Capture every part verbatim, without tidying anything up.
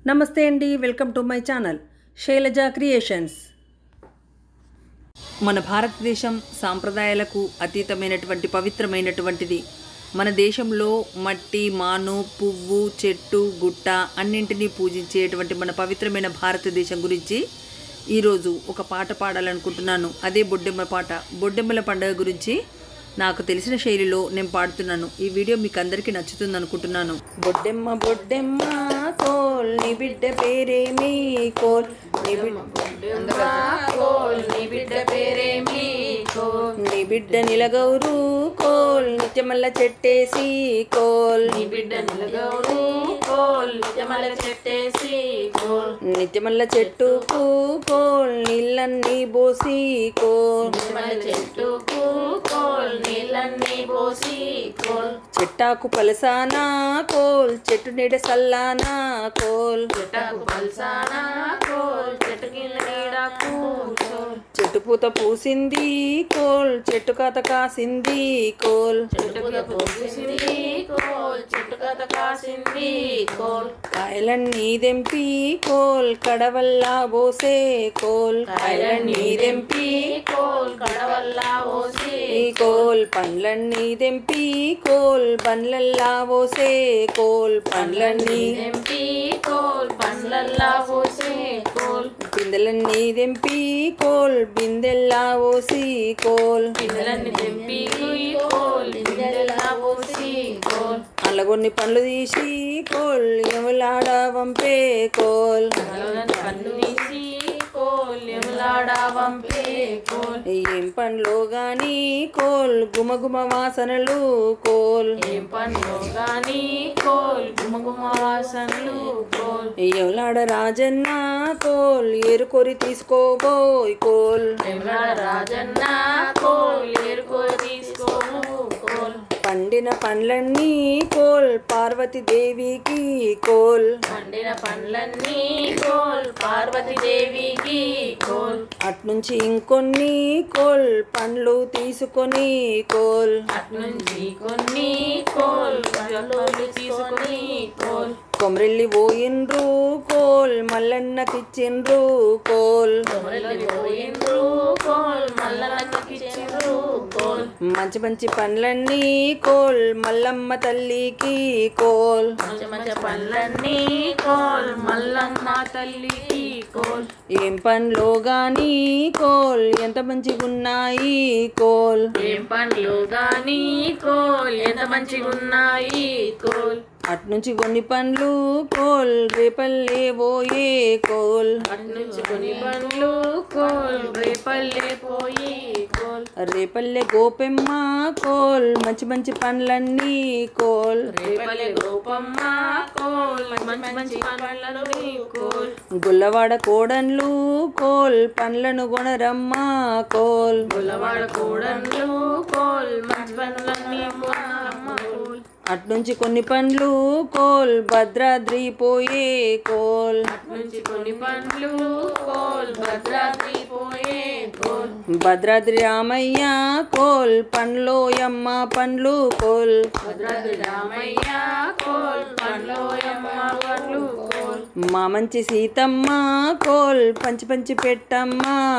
నమస్తే అండి, welcome to my channel Shailaja creations. మన భారతదేశం సాంప్రదాయాలకు అతీతమైనటువంటి పవిత్రమైనటువంటిది. మన దేశంలో మట్టి, మాను, పువ్వు, చెట్టు, గుట్ట అన్నింటినీ పూజించేటువంటి మన పవిత్రమైన భారతదేశం గురించి ఈరోజు ఒక పాట పాడాలనుకుంటున్నాను. అదే బొడ్డెమ్మ పాట. బొడ్డెమ్మల పండుగ గురించి నాకు తెలిసిన శైలిలో నేను పాడుతున్నాను. ఈ వీడియో మీకు అందరికీ నచ్చుతుంది అనుకుంటున్నాను. బొడ్డెమ్మ బొడ్డెమ్మ కోల్ నీ బిడ్డ పేరేమి కోల్ నీ బిడ్డ కోల్ నీ బిడ్డ పేరేమి కోల్ నీ బిడ్డ నిలగౌరు కోల్ నిత్యమల్ల చెట్టేసి కోల్ నీ బిడ్డ నిలగౌరు కోల్ నిత్యమల్ల చెట్టేసి కోల్ నిత్యమల్ల చెట్టుకు కోల్ నీళ్ళన్నీ పోసి కోల్ నిత్యమల్ల చెట్టుకు కోల్ నీళ్ళన్నీ పోసి కోల్ చెట్టాకు పలసానా కోల్ చెట్టు నీడ సల్లానా కోల్ చెట్టాకు పలసానా కోల్ చెట్టు కింద నీడకు చెట్టు పూత పూసింది కోల్ చెట్టు కథ కాసింది కోల్ చెట్టు పూత పూసింది కోల్ చెట్టు కథ కాసింది కోల్ కాయలన్నీ దెంపి కోల్ కడవల్లా పోసే కోల్ కాయలన్నీ దెంపి కోల్ కడవల్లా పోసే కోల్ పండ్లన్నీ దెంపి కోల్ బండ్లల్లా పోసే కోల్ పండ్లన్నీ దెంపి కోల్ పండ్లల్లా పోసే కోల్ బిందెలన్నీ దెంపి కోల్ బిందెల్లా పోసి కోల్ బిందెలన్నీ దెంపి కోల్ బిందెల్లా పోసి కోల్ అల్లగొన్ని పండ్లు తీసి కోల్ యములాడ వంపే కోల్ పండ్లు తీసి కోల్ యములాడ వంపే కోల్ ఏం పండ్లో గాని కోల్ గుమగుమ వాసనలు కోల్ ఏం పండ్లో గాని కోల్ గుమగుమ వాసనలు కోల్ యములాడ రాజన్న కోల్ ఏరుకోరి తీసుకోబోయ్ కోల్ యములాడ రాజన్న కోల్ ఏరుకోరి తీసుకోబో కోల్ పండిన పండ్లన్నీ కోల్ పార్వతి దేవికి కోల్ పండిన పండ్లన్నీ కోల్ పార్వతి దేవికి కోల్ అట్నుంచి ఇంకొన్ని కోల్ పండ్లు తీసుకొని కోల్ అట్నుంచి కొన్ని కోల్ పండ్లు తీసుకొని కోల్ కొమరెల్లి పోయిండ్రు కోల్ మల్లన్నకిచ్చిండ్రు కోల్ కొమరెల్లి పోయిండ్రు కోల్ మల్లన్నకిచ్చిండ్రు కోల్ మంచి మంచి పండ్లన్నీ కోల్ మల్లమ్మ తల్లికి కోల్ మంచి మంచి పండ్లన్నీ కోల్ మల్లమ్మ తల్లికి కోల్ ఏం పండ్లో గాని కోల్ ఎంత మంచిగున్నాయి కోల్ ఏం పండ్లో గాని కోల్ ఎంత మంచిగున్నాయి కోల్ అట్నుంచి కొన్ని పండ్లు కోల్ రేపల్లే పోయే కోల్ అట్నుంచి కొన్ని పండ్లు కోల్ రేపల్లే పోయి కోల్ రేపల్లె గోపెమ్మ కోల్ మంచి మంచి పండ్లన్నీ కోల్ రేపల్లె గోపమ్మ కోల్ మంచి మంచి పండ్లన్నీ కోల్ గుల్లవాడ కోడన్లు కోల్ పండ్లను కొనరమ్మ కోల్ గుల్లవాడ కోడన్లు కోల్ మంచి పండ్లన్నీ కొనరమ్మ కోల్ అట్నుంచి కొన్ని పండ్లు కోల్ భద్రాద్రి పోయే కోల్ అట్నుంచి కొన్ని పండ్లు కోల్ భద్రాద్రి పోయే కోల్ భద్రాద్రి రామయ్య కోల్ పండ్లోయమ్మ పండ్లు కోల్ భద్రాద్రి రామయ్య కోల్ పండ్లోయమ్మ పండ్లు కోల్ మా మంచి సీతమ్మ కోల్ పంచి పంచి పెట్టమ్మ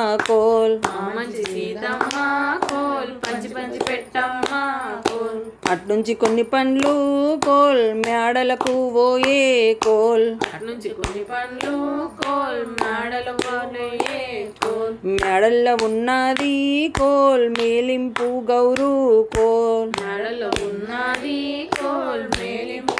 కోల్ మా మంచి సీతమ్మ కోల్ పంచి పంచి పెట్టమ్మ కోల్ అట్నుంచి కొన్ని పండ్లు కోల్ మేడలకు పోయే కోల్ అట్నుంచి కొన్ని పండ్లు కోల్ మేడలకు పోయే కోల్ మేడల్లో ఉన్నది కోల్ మేలింపు గౌరు కోల్ మేడల్లో ఉన్నది కోల్ మేలింపు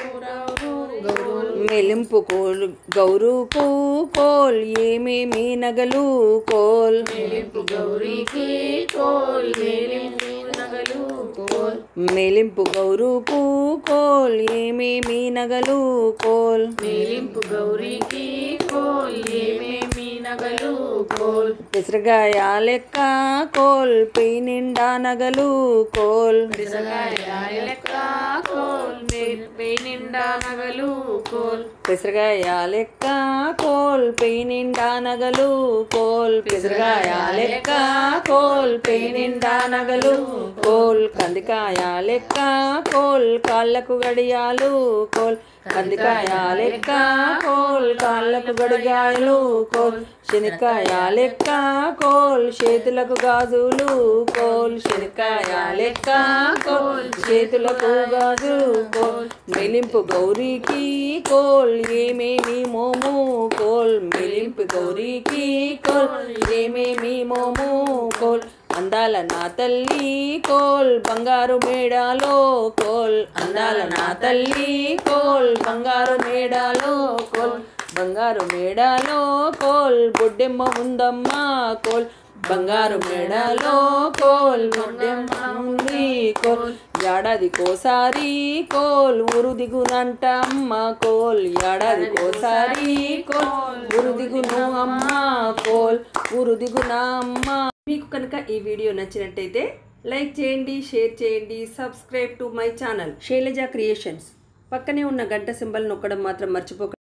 గౌరు మేలింపు కోల్ గౌరుకు కోల్ ఏమేమి నగలు కోల్ మేలింపు గౌరికి కోల్ మేలింపు నగలు కోల్ మేలింపు గౌరుకు కోల్ ఏమేమి నగలు కోల్ మేలింపు గౌరికి కోల్ ఏమేమి నగలు కోల్ పెసరగాయ లెక్క కోల్ పై నిండా నగలు కోల్ పెసరగాయ లెక్క కోల్ పై నిండా నగలు కోల్ పెసరగాయ లెక్క కోల్ పై నిండా నగలు కోల్ పెసరగాయ లెక్క కోల్ పై నిండా నగలు కోల్ కందికాయ లెక్క కోల్ కాళ్ళకు గడియాలు కోల్ కందికాయ లెక్క కోల్ కాళ్ళకు గడియాలు కోల్ శనక్కాయ లెక్క కోల్ చేతులకు గాజులు కోల్ శనక్కాయ లెక్క కోల్ చేతులకు గాజులు కోల్ మెలింపు గౌరీకి కోల్ ఏమేమి మోము కోల్ మెలింపు గౌరీకి కోల్ ఏమేమి మోము కోల్ అందాల నా తల్లి కోల్ బంగారు మేడాలో కోల్ అందాల నా తల్లి కోల్ బంగారు మేడాలో కోల్ బంగారు మేడాలో కోల్ బొడ్డెమ్మ ఉందమ్మ కోల్ బంగారు మేడాలో కోల్ బొడ్డెమ్మ ఉంది కోల్ ఏడాదికోసారి కోల్ ఊరు దిగునంట అమ్మ కోల్ ఏడాదికోసారి కోల్ ఊరు దిగును అమ్మ కోల్ ఊరు దిగునా అమ్మ. మీకు కనుక ఈ వీడియో నచ్చినట్టయితే లైక్ చేయండి, షేర్ చేయండి, subscribe to my channel Shailaja creations. పక్కనే ఉన్న గంట సింబల్ నొక్కడం మాత్రం మర్చిపోకండి.